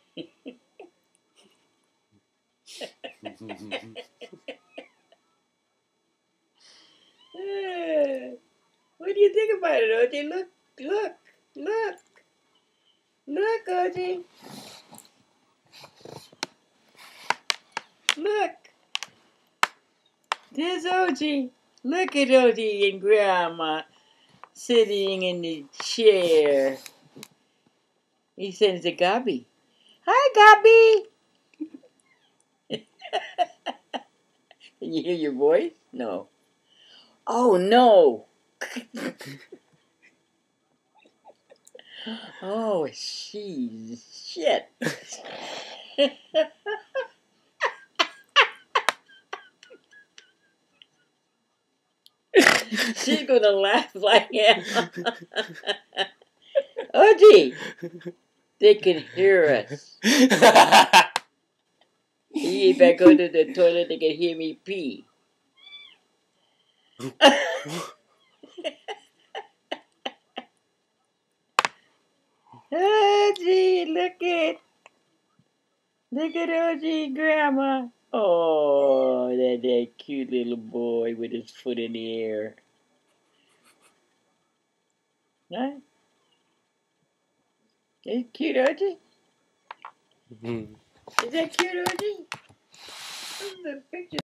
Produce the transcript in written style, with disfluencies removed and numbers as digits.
What do you think about it, OJ? Look, look, look, look, OJ. Look. There's OJ. Look at OJ and Grandma sitting in the chair. He sends to Gabby. Hi, Gabby. Can you hear your voice? No. Oh, no. Oh, shit. She's gonna laugh like hell. OG, they can hear us. If I go to the toilet, they can hear me pee. OG, look at OG Grandma. Oh, that cute little boy with his foot in the air. Huh? Is it cute, OG? Is that cute, OG? This is a picture.